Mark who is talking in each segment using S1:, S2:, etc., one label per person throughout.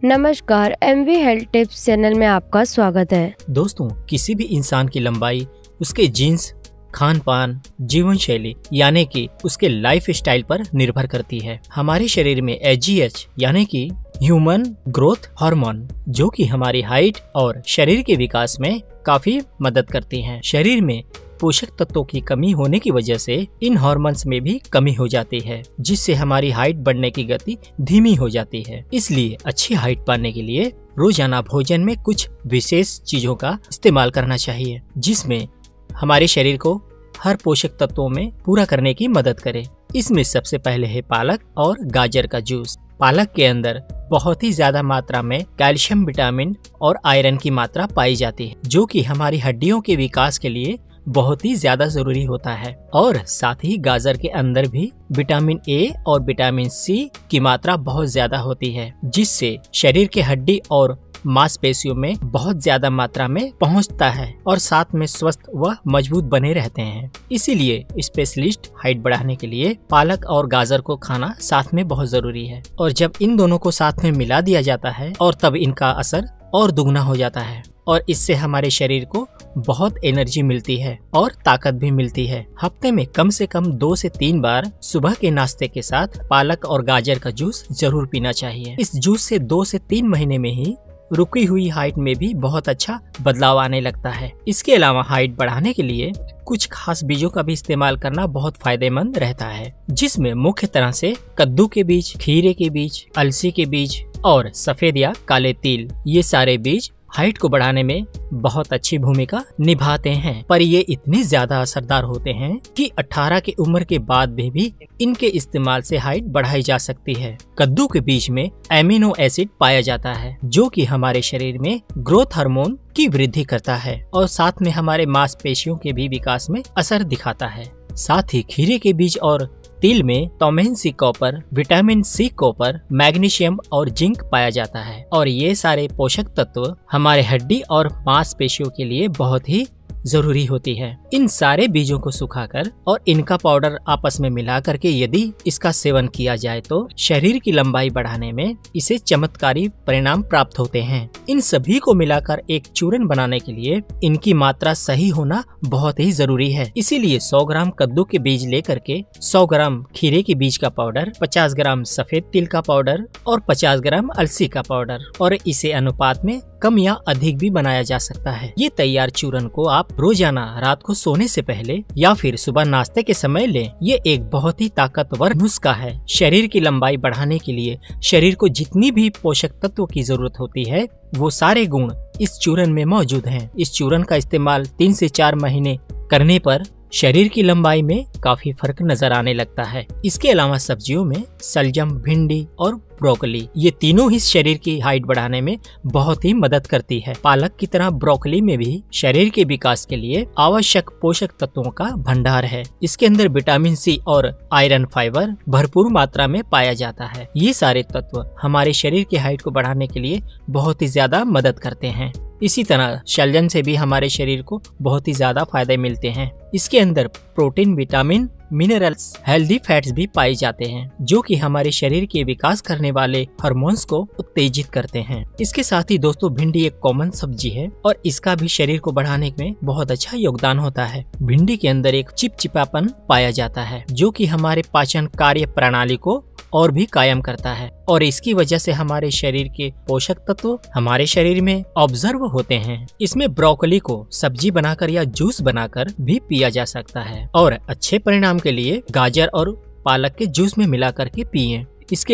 S1: नमस्कार, MV health tips channel में आपका स्वागत है।
S2: दोस्तों, किसी भी इंसान की लंबाई उसके जीन्स, खान पान, जीवन शैली यानी कि उसके लाइफ स्टाइल पर निर्भर करती है। हमारे शरीर में HGH यानी कि ह्यूमन ग्रोथ हार्मोन, जो कि हमारी हाइट और शरीर के विकास में काफी मदद करती हैं। शरीर में पोषक तत्वों की कमी होने की वजह से इन हार्मोन्स में भी कमी हो जाती है, जिससे हमारी हाइट बढ़ने की गति धीमी हो जाती है। इसलिए अच्छी हाइट पाने के लिए रोजाना भोजन में कुछ विशेष चीजों का इस्तेमाल करना चाहिए, जिसमें हमारे शरीर को हर पोषक तत्वों में पूरा करने की मदद करे। इसमें सबसे पहले है पालक और गाजर का जूस। पालक के अंदर बहुत ही ज्यादा मात्रा में कैल्शियम, विटामिन और आयरन की मात्रा पाई जाती है, जो कि हमारी हड्डियों के विकास के लिए बहुत ही ज्यादा जरूरी होता है। और साथ ही गाजर के अंदर भी विटामिन A और विटामिन C की मात्रा बहुत ज्यादा होती है, जिससे शरीर के हड्डी और मांसपेशियों में बहुत ज्यादा मात्रा में पहुंचता है और साथ में स्वस्थ व मजबूत बने रहते हैं। इसीलिए स्पेशलिस्ट हाइट बढ़ाने के लिए पालक और गाजर को खाना साथ में बहुत जरूरी है। और जब इन दोनों को साथ में मिला दिया जाता है और तब इनका असर और दुगना हो जाता है और इससे हमारे शरीर को बहुत एनर्जी मिलती है और ताकत भी मिलती है। हफ्ते में कम से कम 2 से 3 बार सुबह के नाश्ते के साथ पालक और गाजर का जूस जरूर पीना चाहिए। इस जूस से 2 से 3 महीने में ही रुकी हुई हाइट में भी बहुत अच्छा बदलाव आने लगता है। इसके अलावा हाइट बढ़ाने के लिए कुछ खास बीजों का भी इस्तेमाल करना बहुत फायदेमंद रहता है, जिसमें मुख्य तरह से कद्दू के बीज, खीरे के बीज, अलसी के बीज और सफेद या काले तिल, ये सारे बीज हाइट को बढ़ाने में बहुत अच्छी भूमिका निभाते हैं। पर ये इतने ज्यादा असरदार होते हैं कि 18 की उम्र के बाद भी इनके इस्तेमाल से हाइट बढ़ाई जा सकती है। कद्दू के बीज में एमिनो एसिड पाया जाता है, जो कि हमारे शरीर में ग्रोथ हार्मोन की वृद्धि करता है और साथ में हमारे मांसपेशियों के भी विकास में असर दिखाता है। साथ ही खीरे के बीज और तिल में vitamin C copper, vitamin C copper, magnesium और जिंक पाया जाता है और ये सारे पोषक तत्व हमारे हड्डी और मांसपेशियों के लिए बहुत ही जरूरी होती है। इन सारे बीजों को सुखाकर और इनका पाउडर आपस में मिला करके यदि इसका सेवन किया जाए तो शरीर की लंबाई बढ़ाने में इसे चमत्कारी परिणाम प्राप्त होते हैं। इन सभी को मिलाकर एक चूर्ण बनाने के लिए इनकी मात्रा सही होना बहुत ही जरूरी है। इसीलिए 100 ग्राम कद्दू के बीज लेकर के 100 ग्राम खीरे के बीज का पाउडर, 50 ग्राम सफेद तिल का पाउडर और 50 ग्राम अलसी का पाउडर, और इसे अनुपात में कम या अधिक भी बनाया जा सकता है। ये तैयार चूर्ण को आप रोजाना रात को सोने से पहले या फिर सुबह नाश्ते के समय लें। ये एक बहुत ही ताकतवर नुस्खा है। शरीर की लंबाई बढ़ाने के लिए शरीर को जितनी भी पोषक तत्वों की जरूरत होती है, वो सारे गुण इस चूर्ण में मौजूद हैं। इस चूर्ण का इस्तेमाल 3 से 4 महीने करने पर शरीर की लंबाई में काफी फर्क नजर आने लगता है। इसके अलावा सब्जियों में सलजम, भिंडी और ब्रोकली, ये तीनों ही शरीर की हाइट बढ़ाने में बहुत ही मदद करती है। पालक की तरह ब्रोकली में भी शरीर के विकास के लिए आवश्यक पोषक तत्वों का भंडार है। इसके अंदर विटामिन C और आयरन, फाइबर भरपूर मात्रा में पाया जाता है। ये सारे तत्व हमारे शरीर की हाइट को बढ़ाने के लिए बहुत ही ज्यादा मदद करते हैं। इसी तरह शलजम से भी हमारे शरीर को बहुत ही ज्यादा फायदे मिलते हैं। इसके अंदर protein, vitamin, minerals, healthy fats भी पाए जाते हैं, जो कि हमारे शरीर के विकास करने वाले हार्मोन्स को उत्तेजित करते हैं। इसके साथ ही दोस्तों, भिंडी एक कॉमन सब्जी है और इसका भी शरीर को बढ़ाने में बहुत अच्छा योगदान होता है। भिंडी के अंदर एक चिपचिपापन पाया जाता है, जो कि हमारे पाचन कार्य प्रणाली को और भी कायम करता है और इसकी वजह से हमारे शरीर के पोषक तत्व हमारे शरीर में ऑब्जर्व होते हैं। इसमें ब्रोकली को सब्जी बनाकर या जूस बनाकर भी पिया जा सकता है और अच्छे परिणाम के लिए गाजर और पालक के जूस में मिला करके पिए।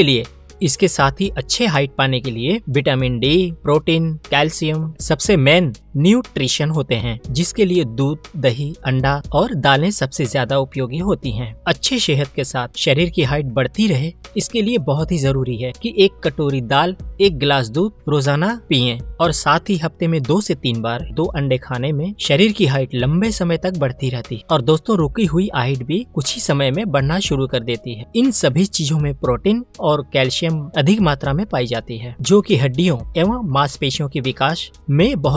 S2: इसके साथ ही अच्छे हाइट पाने के लिए विटामिन D, प्रोटीन, कैल्शियम सबसे मेन न्यूट्रिशन होते हैं, जिसके लिए दूध, दही, अंडा और दालें सबसे ज्यादा उपयोगी होती हैं। अच्छी सेहत के साथ शरीर की हाइट बढ़ती रहे, इसके लिए बहुत ही जरूरी है कि 1 कटोरी दाल, 1 गिलास दूध रोजाना पिएं और साथ ही हफ्ते में 2 से 3 बार 2 अंडे खाने में शरीर की हाइट लंबे समय तक बढ़ती रहती और दोस्तों, रुकी हुई हाइट भी कुछ ही समय में बढ़ना शुरू कर देती है। इन सभी चीजों में प्रोटीन और कैल्शियम अधिक मात्रा में पाई जाती है, जो कि हड्डियों एवं मांसपेशियों के विकास में बहुत ज्यादा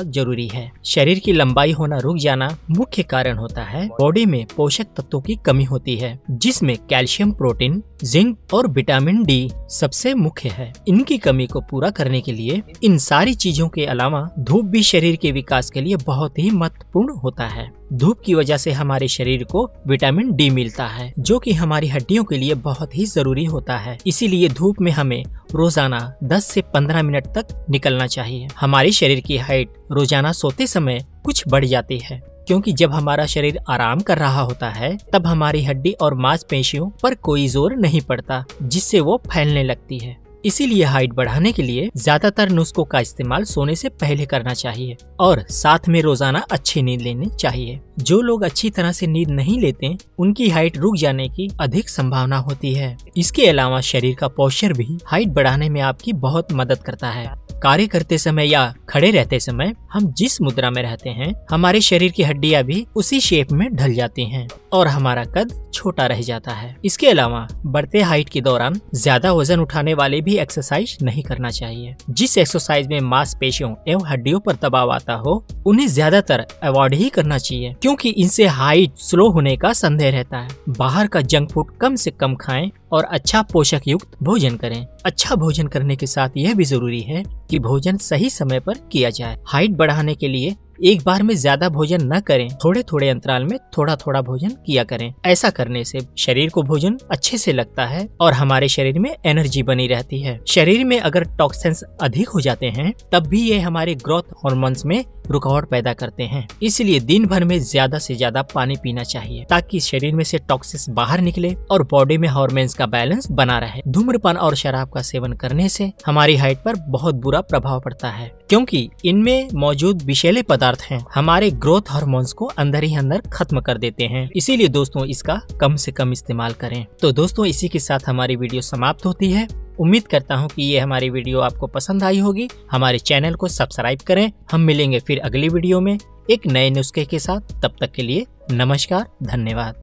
S2: बहुत जरूरी है। शरीर की लंबाई होना रुक जाना मुख्य कारण होता है बॉडी में पोषक तत्वों की कमी होती है, जिसमें कैल्शियम, प्रोटीन, जिंक और विटामिन डी सबसे मुख्य है। इनकी कमी को पूरा करने के लिए इन सारी चीजों के अलावा धूप भी शरीर के विकास के लिए बहुत ही महत्वपूर्ण होता है। धूप की वजह से हमारे शरीर को विटामिन डी मिलता है, जो कि हमारी हड्डियों के लिए बहुत ही जरूरी होता है। इसीलिए धूप में हमें रोजाना 10 से 15 मिनट तक निकलना चाहिए। हमारे शरीर की हाइट रोजाना सोते समय कुछ बढ़ जाती है, क्योंकि जब हमारा शरीर आराम कर रहा होता है तब हमारी हड्डी और मांसपेशियों पर कोई जोर नहीं पड़ता, जिससे वो फैलने लगती है। इसीलिए हाइट बढ़ाने के लिए ज्यादातर नुस्खों का इस्तेमाल सोने से पहले करना चाहिए और साथ में रोजाना अच्छी नींद लेनी चाहिए। जो लोग अच्छी तरह से नींद नहीं लेते उनकी हाइट रुक जाने की अधिक संभावना होती है। इसके अलावा शरीर का पोस्चर भी हाइट बढ़ाने में आपकी बहुत मदद करता है। कार्य करते समय या खड़े रहते समय हम जिस मुद्रा में रहते हैं, हमारे शरीर की हड्डियां भी उसी शेप में ढल जाती हैं और हमारा कद छोटा रह जाता है। इसके अलावा बढ़ते हाइट के दौरान ज्यादा वजन उठाने वाले भी एक्सरसाइज नहीं करना चाहिए। जिस एक्सरसाइज में मांसपेशियों एवं हड्डियों पर दबाव आता हो उन्हें ज्यादातर अवॉइड ही करना चाहिए, क्योंकि इनसे हाइट स्लो होने का संदेह रहता है। बाहर का जंक फूड कम से कम खाएं और अच्छा पोषक युक्त भोजन करें। अच्छा भोजन करने के साथ यह भी जरूरी है कि भोजन सही समय पर किया जाए। हाइट बढ़ाने के लिए एक बार में ज्यादा भोजन न करें, थोड़े थोड़े अंतराल में थोड़ा थोड़ा भोजन किया करें। ऐसा करने से शरीर को भोजन अच्छे से लगता है और हमारे शरीर में एनर्जी बनी रहती है। शरीर में अगर टॉक्सिन्स अधिक हो जाते हैं तब भी ये हमारे ग्रोथ हार्मोन्स में रुकावट पैदा करते हैं। इसलिए दिन भर में ज्यादा से ज्यादा पानी पीना चाहिए ताकि शरीर में से टॉक्सिन्स बाहर निकले और बॉडी में हार्मोन्स का बैलेंस बना रहे। धूम्रपान और शराब का सेवन करने से हमारी हाइट पर बहुत बुरा प्रभाव पड़ता है, क्योंकि इनमें मौजूद विषैले पदार्थ हैं हमारे ग्रोथ हार्मोन्स को अंदर ही अंदर खत्म कर देते हैं। इसीलिए दोस्तों इसका कम से कम इस्तेमाल करें। तो दोस्तों इसी के साथ हमारी वीडियो समाप्त होती है। उम्मीद करता हूँ कि ये हमारी वीडियो आपको पसंद आई होगी। हमारे चैनल को सब्सक्राइब करें। हम मिलेंगे फिर अगली वीडियो में एक नए नुस्खे के साथ। तब तक के लिए नमस्कार, धन्यवाद।